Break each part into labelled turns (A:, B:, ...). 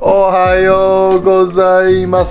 A: おはようございます。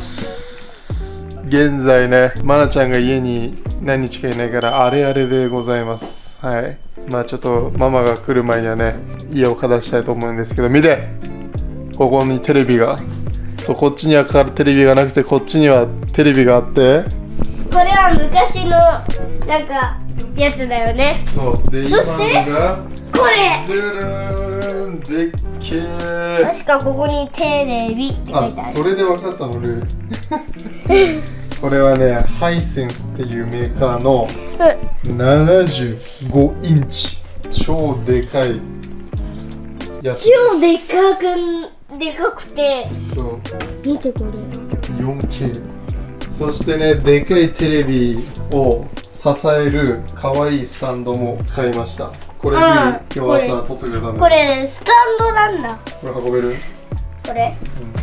A: 現在ね、まなちゃんが家に何日かいないからあれあれでございます。はい。まあちょっとママが来る前にはね、家を片したいと思うんですけど、見て、ここにテレビが、そう、こっちにはテレビがなくて、こっちにはテレビがあって、
B: これは昔のなんかやつだよね。
A: そうで、
B: そして
A: 今が
B: これ
A: でっけー。
B: 確かここにテレビって書いてある。
A: それで分かったのルーこれはね、ハイセンスっていうメーカーの75インチ超でかいやつ。
B: 超でかくて、
A: そう、
B: 見てこれ
A: 4K。 そしてね、でかいテレビを支える可愛いスタンドも買いました。これルー今日朝撮ってくれたんだ。
B: これスタンドなんだ。
A: これ運べる？
B: これ、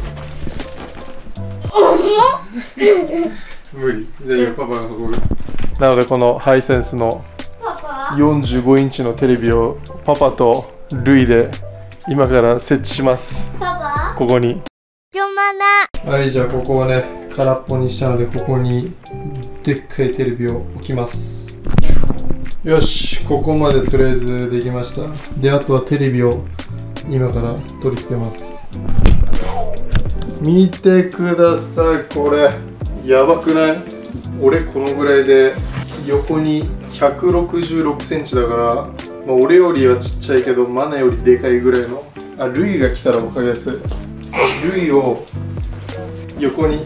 A: 無理。じゃあパパが運ぶ。なのでこのハイセンスの
B: パパ
A: 45インチのテレビをパパとルイで今から設置します。
B: パパ
A: ここに。
B: ちょまな。
A: はい、じゃあここをね、空っぽにしたので、ここにでっかいテレビを置きます。よし、ここまでとりあえずできました。で、あとはテレビを今から取り付けます。見てください、これやばくない？俺このぐらいで横に166センチだから、まあ、俺よりはちっちゃいけどマナよりでかいぐらいの。あ、ルイが来たら分かりやすい。ルイを横に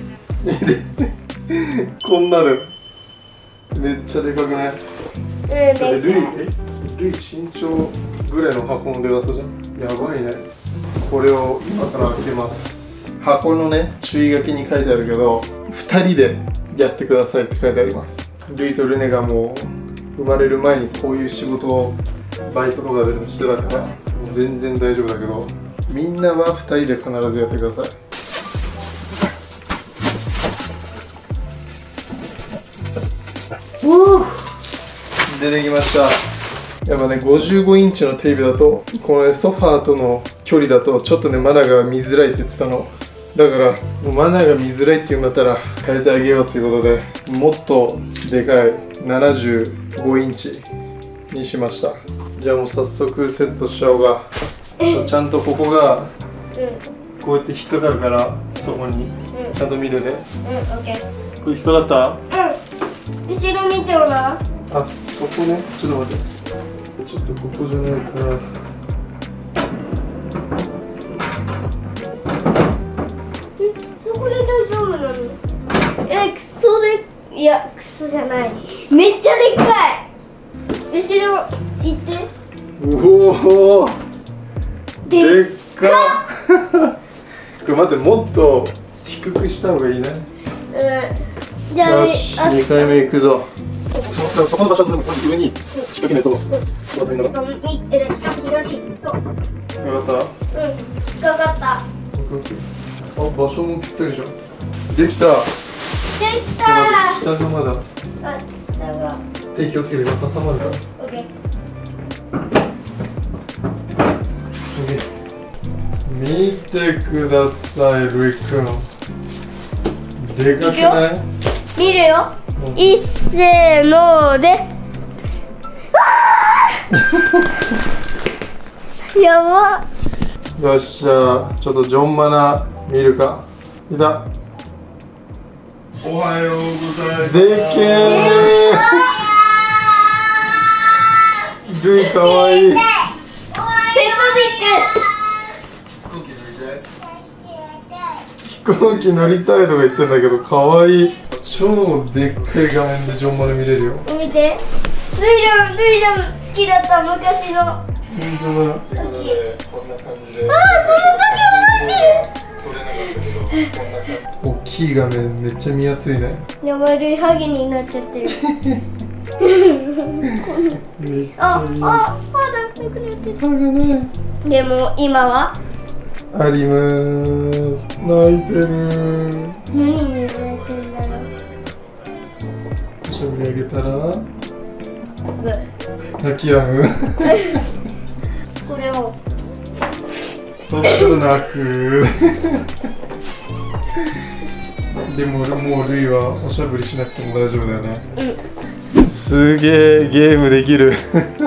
A: こんなでめっちゃでかくない？だってルイ身長ぐらいの箱のでかさじゃん。やばいね。これを今から開けます。箱のね、注意書きに書いてあるけど、2人でやってくださいって書いてあります。ルイとルネがもう生まれる前にこういう仕事をバイトとかでしてたからもう全然大丈夫だけど、みんなは2人で必ずやってください。出てきました。やっぱね、55インチのテレビだとこの、ね、ソファーとの距離だとちょっとね、マナが見づらいって言ってたの。だからもうマナが見づらいって言うんだったら変えてあげようっていうことで、もっとでかい75インチにしました。じゃあもう早速セットしちゃおうが。ちゃんとここがこうやって引っかかるから、そこにちゃんと見てて。
B: オッケー。
A: これ引っかかった？
B: 後ろ見てよな。
A: あ、そこね、ちょっと待って。ちょっとここじゃないから。
B: そこで大丈夫なの？クソで、いや、クソじゃない。めっちゃでっかい。後ろ行って。
A: おお。でっか。これ待って、もっと低くした方がいいね。
B: じゃあ、
A: よし、2回目いくぞ。そこの場所の上に引っ掛けないと。
B: 左、そう。
A: 分かった？
B: 引っかかった。
A: あ、場所もぴったりじゃん。できた。
B: できた。
A: 下がまだ。
B: あ、下が。
A: 手気をつけて、挟まるから。
B: オッケー。
A: 見てください、ルイくん。でかくない？
B: 見るよ。一せーので。やば。
A: よっしゃ、ちょっとジョンマナ見るか。いた。
C: おはようございます。
A: でけー。ルイかわいい。
B: ペット
A: 飛行機乗りたいとか言ってんだけど、かわいい。超でっかい画面でジョンマナ見れるよ。
B: ビッグ。見て。ルイダム好きだった昔の。
A: 本当だ。こんな感じで。
B: この時覚えてる。
A: 大きい画面めっちゃ見やすいね。
B: やばい、ルイハゲになっちゃってる。
A: めっち
B: あ、
A: ゃ見や
B: 歯だ、なくなって
A: すい。歯がね。
B: る。でも今は
A: あります。泣いてる。
B: 何に泣いてんだろう。
A: しゃぶりあげたら
B: ブ。
A: 泣き止む。
B: これを
A: 取そろそろ泣くでももうルイはおしゃぶりしなくても大丈夫だよね。すげえゲームできる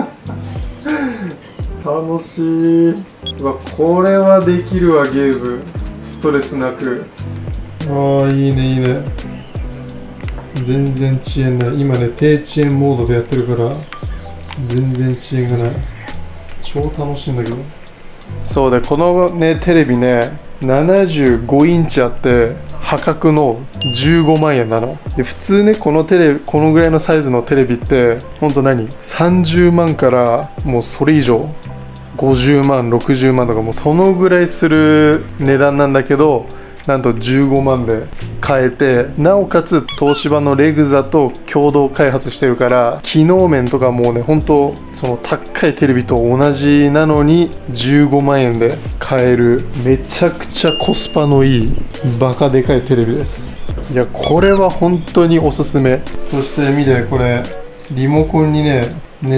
A: 楽しい。これはできるわゲーム。ストレスなく。ああいいねいいね。全然遅延ない。今ね低遅延モードでやってるから全然遅延がない。超楽しいんだけど。そうでこのねテレビね75インチあって破格の15万円なの。で普通ねこのぐらいのサイズのテレビってほんと30万からもうそれ以上50万60万とかもうそのぐらいする値段なんだけど、なんと15万で買えて、なおかつ東芝のレグザと共同開発してるから機能面とかもうね本当その高いテレビと同じなのに15万円で買えるめちゃくちゃコスパのいいバカでかいテレビです。いやこれは本当におすすめ。そして見てこれリモコンにね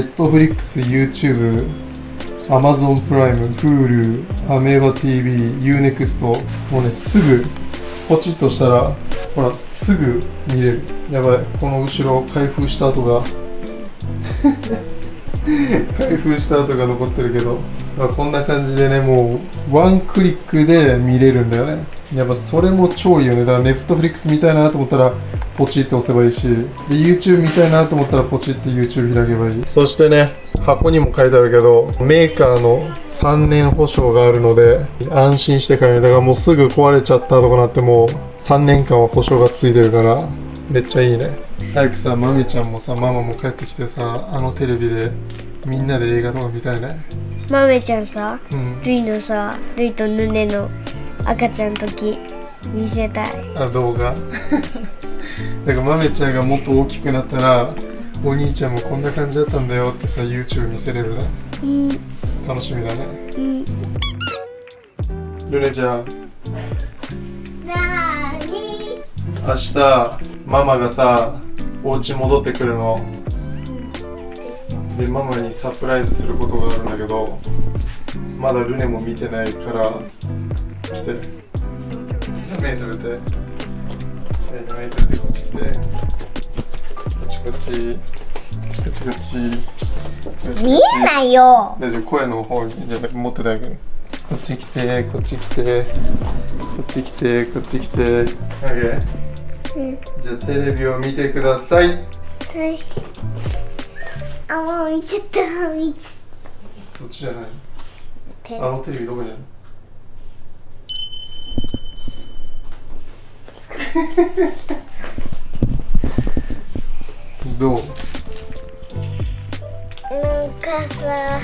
A: Netflix、YouTube、Amazon プライム、Hulu、Ameba TV、Unext もうねすぐポチッとしたらほらすぐ見れる。やばいこの後ろ開封した跡が開封した跡が残ってるけど、こんな感じでねもうワンクリックで見れるんだよね。やっぱそれも超いいよね。だから Netflix 見たいなと思ったらポチッと押せばいいし、で YouTube 見たいなと思ったらポチッと YouTube 開けばいい。そしてね箱にも書いてあるけどメーカーの3年保証があるので安心して買える。だからもうすぐ壊れちゃったとかなっても3年間は保証がついてるからめっちゃいいね。早くさマミちゃんもさママも帰ってきてさあのテレビでみんなで映画とか見たいね。
B: マメちゃんさ、ルイのさルイとヌネの赤ちゃんの時見せたい。あ動画だからマメちゃんがもっと大きくなったらお兄ちゃんもこんな感じだったんだよってさ YouTube 見せれるね。楽しみだね。ルネちゃんなーに
A: 明日ママがさお家戻ってくるのでママにサプライズすることがあるんだけどまだルネも見てないから来て。目つぶって目つぶってこっち来てこっちこっちこっちこっち
B: 見えないよ。
A: 大丈夫声の方にじゃ持っててあげる。こっち来てこっち来てこっち来てこっち来て OK、じゃあテレビを見てください。はい。
B: あもう見ちゃった
A: そっちじゃない。あのテレビどこにあるどう
B: なんかさ、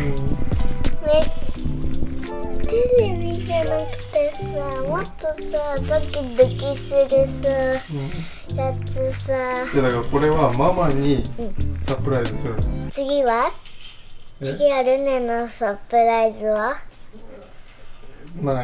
B: テレビじゃなくてさもっとさドキドキするさ、やつさ。
A: いやだからこれはママにサプライズするの。
B: 次はルネのサプライズは
A: ない。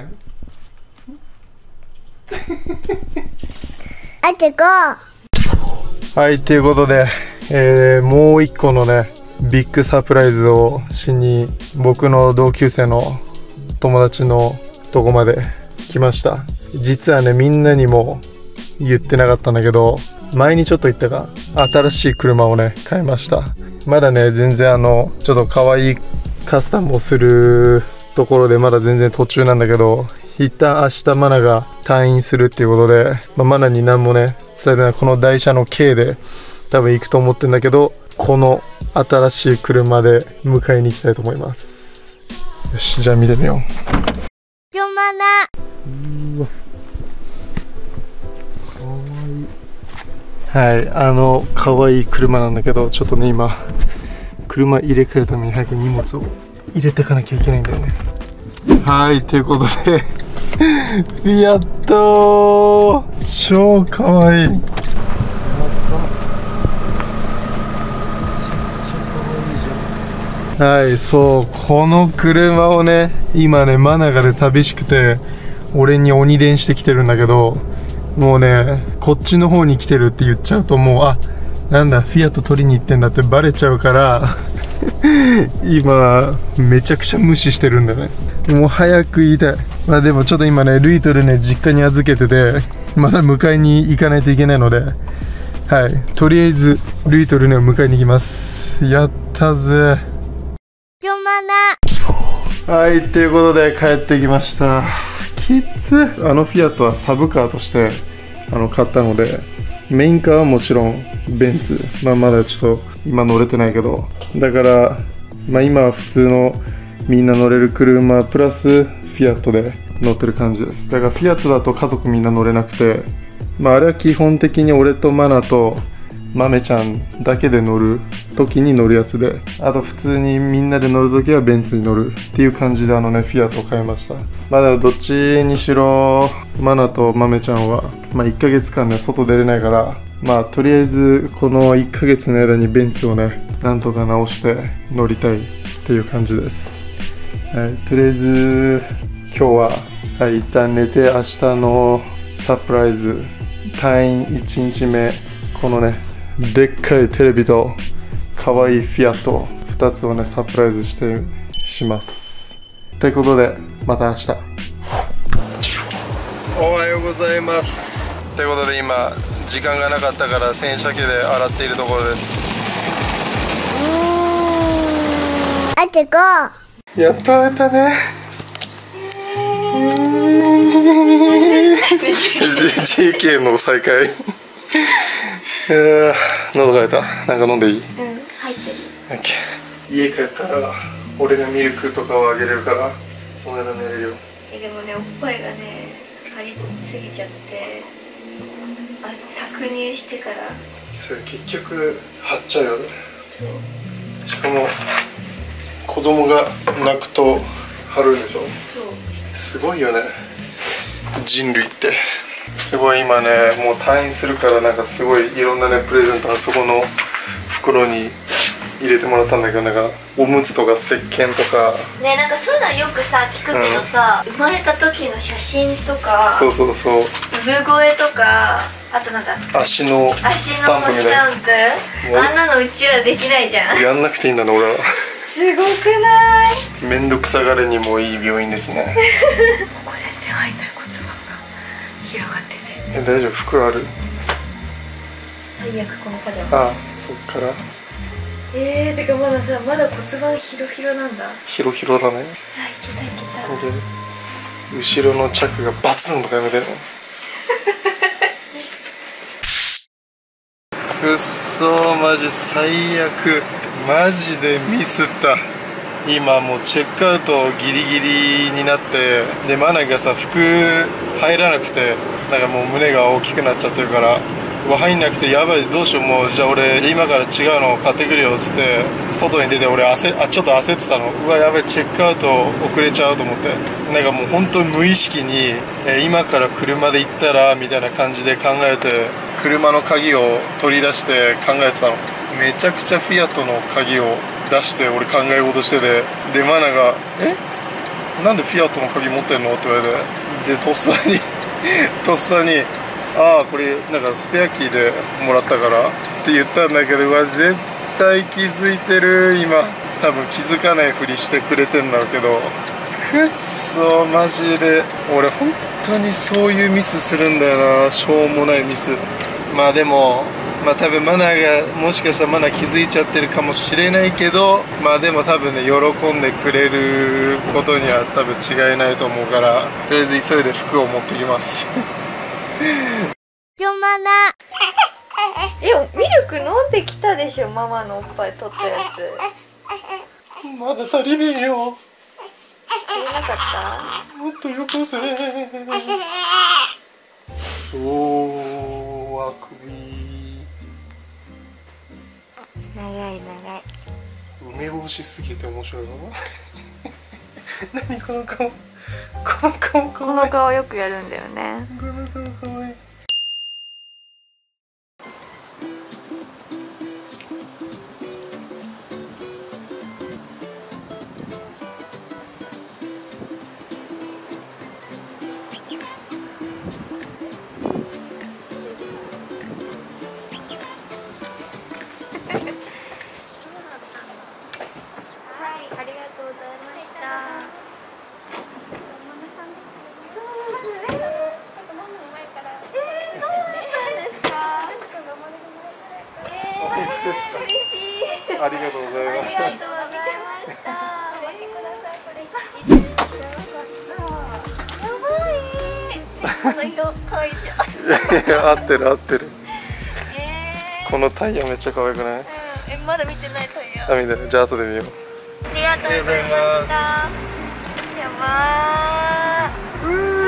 B: あと5。
A: はいということで、もう一個のねビッグサプライズをしに僕の同級生の友達のとこまで来ました。実はねみんなにも言ってなかったんだけど前にちょっと言ったが新しい車をね買いました。まだね全然ちょっと可愛いカスタムをするところでまだ全然途中なんだけど、一旦明日マナが退院するっていうことで、マナに何もね伝えてない。この台車の K で多分行くと思ってんだけどこの新しい車で迎えに行きたいと思います。よしじゃあ見てみよう。
B: ちょまな
A: うわかわいい。はいかわいい車なんだけどちょっとね今車入れ替えるために早く荷物を入れていかなきゃいけないんだよね。はいということでフィアット超かわいい。はいそうこの車をね今ねマナがね寂しくて俺に鬼電してきてるんだけど、もうねこっちの方に来てるって言っちゃうともうなんだフィアット取りに行ってんだってバレちゃうから今めちゃくちゃ無視してるんだよね。 もう早く言いたい。まあでもちょっと今ね、ルイとルネ実家に預けてて、まだ迎えに行かないといけないので、はい、とりあえずルイとルネを迎えに行きます。やったぜ。はい、ということで帰ってきました。きつ。フィアットはサブカーとして買ったので、メインカーはもちろんベンツ、まだちょっと今乗れてないけど、だから今は普通のみんな乗れる車プラスフィアットで乗ってる感じです。だからフィアットだと家族みんな乗れなくて、あれは基本的に俺とマナとマメちゃんだけで乗る時に乗るやつで、あと普通にみんなで乗る時はベンツに乗るっていう感じでフィアットを買いました。でもどっちにしろマナとマメちゃんは1ヶ月間ね外出れないから、とりあえずこの1ヶ月の間にベンツをねなんとか直して乗りたいっていう感じです。はい、とりあえず今日は、一旦寝て明日のサプライズ退院1日目、このねでっかいテレビと可愛いフィアット2つをねサプライズします。ということでまた明日。おはようございます。ということで今時間がなかったから洗車機で洗っているところです。
B: あてこ
A: やっと会えたね。GK の再会。喉が痛い。なんか飲んでいい？
B: 入ってる。
A: 家帰ったら俺がミルクとかをあげれるからその間寝れるよ。
B: でもね、おっぱいがね張りすぎちゃって、搾乳してから
A: それ結局張っちゃうよね。
B: そう。
A: しかも子供が泣くと張るでしょ。
B: そう
A: すごいよね、人類って。すごい今ねもう退院するから、なんかすごいいろんなねプレゼントがそこの袋に入れてもらったんだけど、なんかおむつとか石鹸とか
B: ね、なんかそういうのよくさ聞くけどさ、生まれた時の写真とか、
A: そう
B: 産声とか、あとなんだ
A: 足のスタンプみたいな。
B: あんなのうちらできないじゃん。
A: やんなくていいんだね俺ら。
B: すごくない？
A: めんどくさがれにもいい病院ですね。
B: ここ全然入んない、骨盤が広がってて。
A: 大丈夫？袋ある？
B: 最悪このパジャマ。
A: そっから
B: てかまださ、まだ骨盤ヒロヒロなんだ。
A: ヒロヒロだね。
B: いけたいけた。
A: 後ろのチャックがバツンとかやめてね。くっそー、マジ最悪。マジでミスった。今もうチェックアウトギリギリになって、でマナがさ服入らなくて、なんかもう胸が大きくなっちゃってるから、入んなくてやばい、どうしよう、もうじゃあ俺今から違うのを買ってくるよっつって外に出て、俺ちょっと焦ってたの。うわやばい、チェックアウト遅れちゃうと思って、なんかもう本当に無意識に、今から車で行ったらみたいな感じで考えて、車の鍵を取り出して考えてたの。めちゃくちゃフィアットの鍵を出して俺考え事してて、でマナが「なんでフィアットの鍵持ってんの?」って言われて、でとっさにこれなんかスペアキーでもらったからって言ったんだけど、絶対気づいてる。今多分気づかないふりしてくれてんだけど、くっそマジで俺本当にそういうミスするんだよな、しょうもないミス。でも多分マナーがもしかしたらマナー気づいちゃってるかもしれないけど、でも多分ね喜んでくれることには多分違いないと思うから、とりあえず急いで服を持ってきます。
B: でもミルク飲んできたでしょ、ママのおっぱい取ったやつ。
A: まだ足りねえよ。
B: 足りなかった？
A: もっとよこせ。あくび。
B: 長い。
A: 梅干しすぎて面白いな。何この顔。
B: この顔よくやるんだよね。
A: この顔かわいい。
B: はい、ありがとうございました。
A: ありがとうございます。
B: この色可愛いじゃん。
A: いや、合ってる合ってる。このタイヤめっちゃ可愛くない？
B: まだ見てないタイヤ。
A: あ、見てない。じゃあ後で見よう。
B: ありがとうございました。やばー。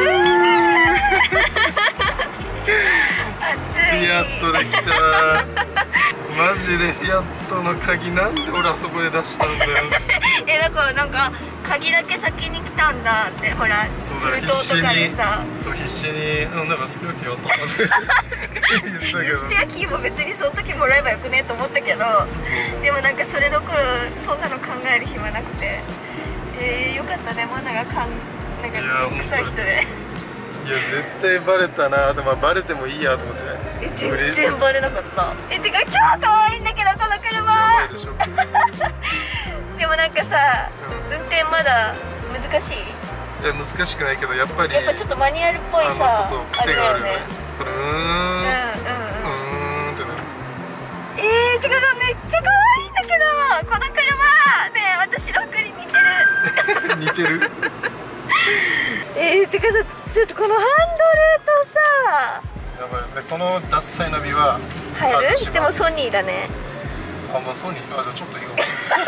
A: フィアットできた。マジでフィアットの鍵なんで俺あそこで出したんだよ。
B: だからなんか鍵だけ先に来たんだってほら封筒とかでさ。
A: そう必死になんかスペアキーあったんだって言ったけど。
B: スペアキーも別にその時もらえばよくねと思ったけど、でもなんかそれどころそんなの考える暇なくて、よかったねマナがなんか臭い人で。
A: いや絶対バレたな。でもバレてもいいやと思って。
B: 全然バレなかった。てか超可愛いんだけどこの車。でもなんかさ、運転まだ難しい？
A: いや難しくないけどやっぱり
B: ちょっとマニュアルっぽいさ、
A: そう癖があるよね。これってなる。
B: てかめっちゃ可愛いんだけどこの車ね、私ロックに似てる。似てる？てかさ、ちょっとこのハンドルとさ、
A: やばい。でこのダッサいナビは
B: 変える？でもソニーだね。
A: あ、もうソニー？あ、じゃあちょっといいかも。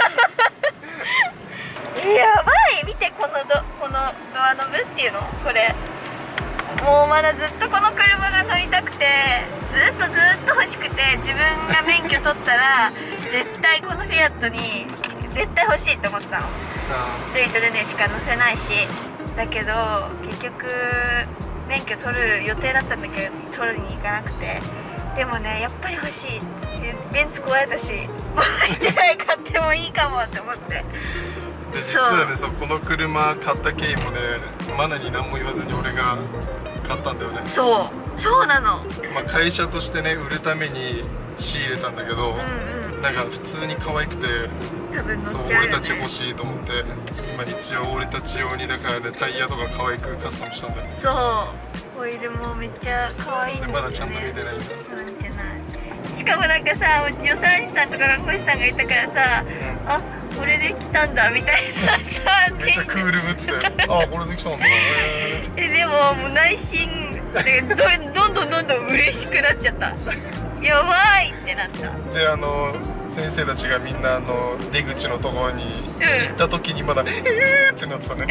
B: やばい、見てこのドアノブっていうのこれもうまだずっとこの車が乗りたくてずっと欲しくて、自分が免許取ったら絶対このフィアットに絶対欲しいって思ってたの。ルイとルネしか乗せないし、だけど結局免許取る予定だったんだけど取りに行かなくて、でもねやっぱり欲しい。ベンツ壊れたしもう1台買ってもいいかもって思って。
A: で実はね、この車買った経緯もね、マナに何も言わずに俺が買ったんだよね。そう
B: なの。
A: まあ会社としてね売るために仕入れたんだけど、なんか普通に可愛くて、
B: 多分乗っちゃうよね。
A: 俺たち欲しいと思って、まあ一応俺たち用にだからねタイヤとか可愛くカスタムしたんだよ。
B: そうホイールもめっちゃ可愛いんだよね。
A: まだちゃんと見てないんだ。
B: 見てない。しかもなんかさ、助産師さんとか看護師さんがいたからさ、あ、これで来たんだみたいなさ、
A: めっちゃクールぶってたよ。あ、これで来たんだ。
B: でももう内心でどんどん嬉しくなっちゃった。やばいってなった。
A: で先生たちがみんな出口のところに行った時にまだってなってたね。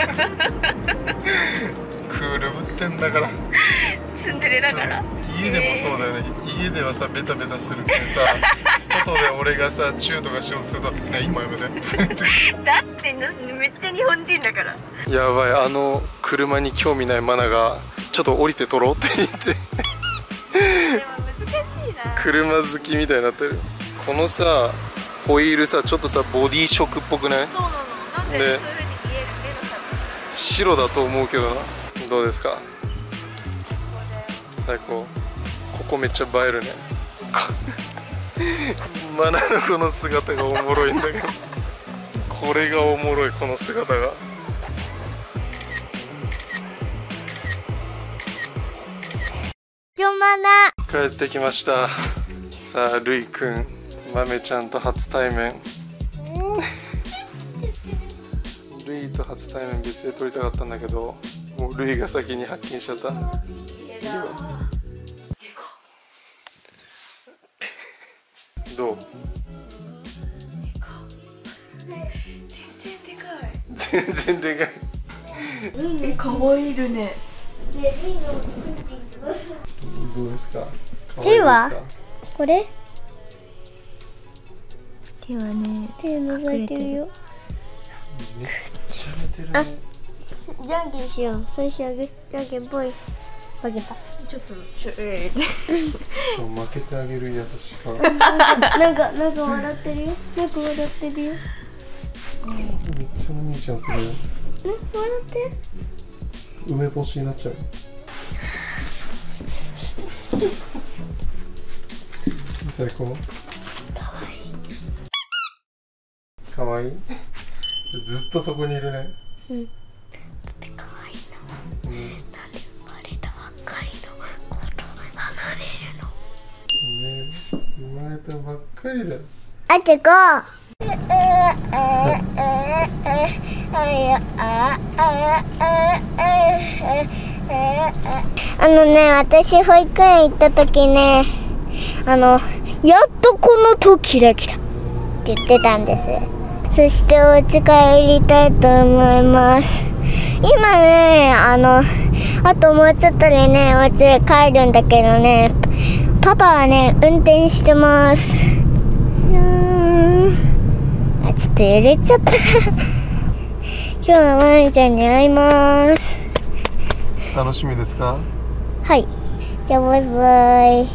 A: クールぶってんだから。
B: ツンデレだから。
A: 家でもそうだよね。家ではさベタベタするけどさ、外で俺がさチューとかしようとすると「ね今やめて」
B: だってめっちゃ日本人だから。
A: やばい、車に興味ないマナがちょっと降りて撮ろうって言って。
B: でも難しいな。
A: 車好きみたいになってる。このさホイールさちょっとさボディショックっぽくない？
B: そうなの。なんでそういう風に見える？目の
A: 白だと思うけどな。どうですか？最高。ここめっちゃ映えるね。マナのこの姿がおもろいんだけど、これがおもろい、この姿が。帰ってきました。さあルイくん、マメちゃんと初対面。ルイと初対面別で撮りたかったんだけど、もうルイが先に発見しちゃった。どう？全然でかい。
B: 可愛いるね。
A: どうですか？
B: 手は？これ？手はね、手覗いてるよ。
A: めっちゃ寝てるね。
B: じゃんけんしよう。最初はグー、じゃんけんぽい。負けた。ちょっと負
A: けてあげる優しさ。
B: なんか笑ってるよ。なんか笑ってるよ。
A: めっちゃお兄ちゃんするよ。
B: 笑って。
A: 梅干しになっちゃう。最高。かわいい。ずっとそこにいるね。
B: うん。だってかわいいの。なんで生まれたばっかりの子と離れるの。
A: ね、生まれたばっかかりだよ。
B: あと5。私保育園行った時ね、やっとこの時が来たって言ってたんです。そしてお家帰りたいと思います。今ね、あともうちょっとでね、お家帰るんだけどね、パパはね、運転してます。ちょっと揺れちゃった今日はまみちゃんに会います。
A: 楽しみですか？
B: はい。じゃあバイバイ。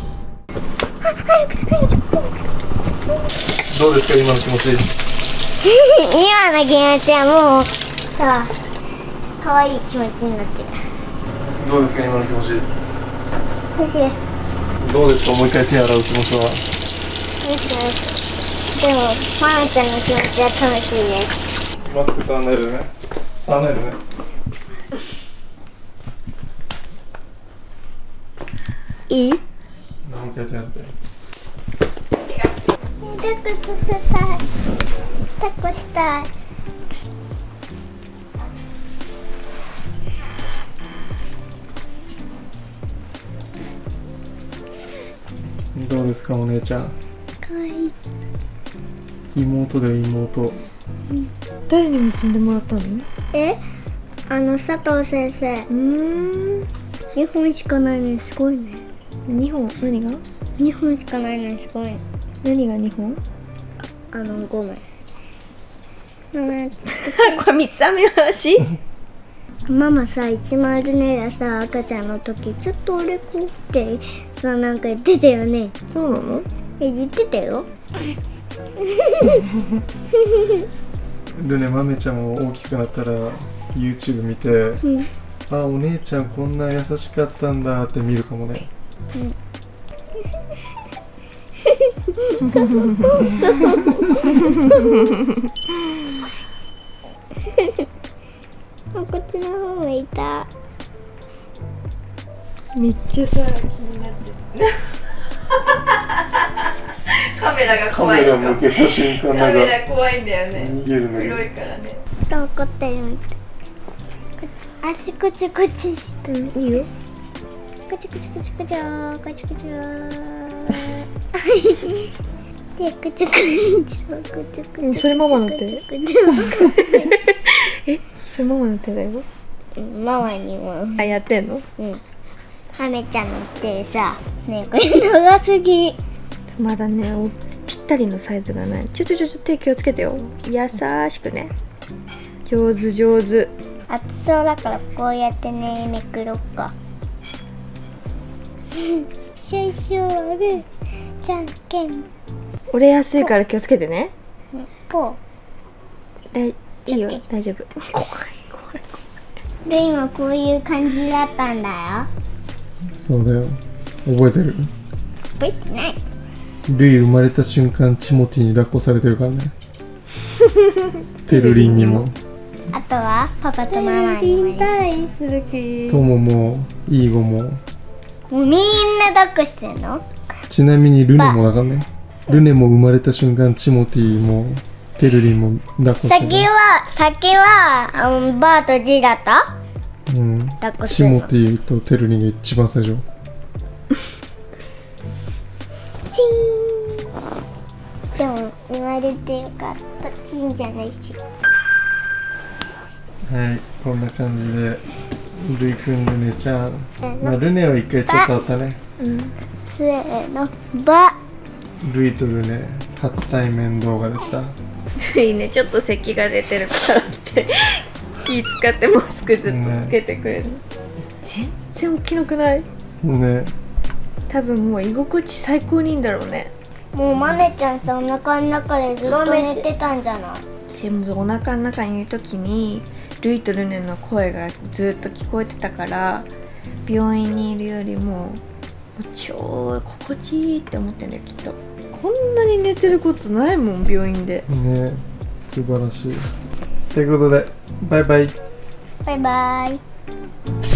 A: どうですか今の気持ち？
B: 今の気持ちはもうさ、可愛い気持ちになってる。
A: どうですか今の気持ち？
B: 嬉しいです。
A: どうですかもう一回手洗う気持ちは？
B: 嬉しいです。でもまみちゃんの気持ちは楽しいです。
A: マスク触らないでね。触らないでね。
B: いい？
A: もう一回手洗って。
B: 抱っこさせたい。抱っこしたい。
A: どうですかお姉ちゃん？
B: かわいい。
A: 妹だよ妹。
D: 誰に結んでもらったの？
B: 佐藤先生。2本しかないのにすごいね。
D: 2本？何が
B: 2本しかないのにすごいね。
D: 何が2本？
B: ごめん。
D: これ3つ目の話？
B: ママさ、一丸ねがさ、赤ちゃんの時ちょっと俺こうってさ、なんか言ってたよね。
D: そうなの？
B: 言ってたよ。
A: ルネ、マメちゃんも大きくなったら YouTube 見て、あ、お姉ちゃんこんな優しかったんだって見るかもね。
B: こっちの方もいた。
D: めっちゃさ、気になってる。カメラが怖い人。
A: カメラ向けた瞬間
D: カ
A: なんか
D: メラ怖いんだよね。
A: 逃げるんだけど。
D: 黒いからね。
B: ちょっと怒ってるみたい。足こちこちして。
D: いいよ。
B: こちこちこちこちー、こちこちー。で、こちこちー、こちこち。
D: それママの手？それママの手だよ。
B: ママにも。
D: あ、やってんの？
B: ハメちゃんの手さ、ね、これ長すぎ。
D: まだね、ぴったりのサイズがない。ちょ手気をつけてよ。優しくね。上手上手。
B: 熱そうだからこうやってね、めくろっか。シュシュールじゃんけん。
D: 折れやすいから気をつけてね。
B: こ
D: いいよ、大丈夫。怖い。
B: で、今こういう感じだったんだよ。
A: そうだよ。覚えてる？
B: 覚えてない。
A: ルイ生まれた瞬間チモティに抱っこされてるからね。テルリンにも。
B: あとはパパとママにもいる。
A: トモもイーゴも。
B: もうみんな抱っこしてんの？
A: ちなみにルネもだからね。ルネも生まれた瞬間チモティもテルリンも抱っこしてる。
B: 先はバーとジだった？抱っこしてるの。
A: チモティとテルリンが一番最初。
B: チーン。でも生まれてよかった。チーンじゃないし。
A: はい、こんな感じでルイくん、ルネちゃん、ルネは一回ちょっとあったね。
B: せーの、バ。
A: ルイとルネ初対面動画でした。
D: ルイね、ちょっと咳が出てるからって気使ってマスクずっとつけてくれる、全然起きなくない？
A: ね。
D: 多分もう居心地最高にいいんだろうね。
B: もうマメちゃんさ、お腹の中でずっと寝てたんじゃない？
D: でもお腹の中にいる時にルイとルネの声がずっと聞こえてたから、病院にいるよりも超心地いいって思ってんだよきっと。こんなに寝てることないもん病院で。
A: ね、素晴らしい。ということでバイバイ。
B: バイバイ。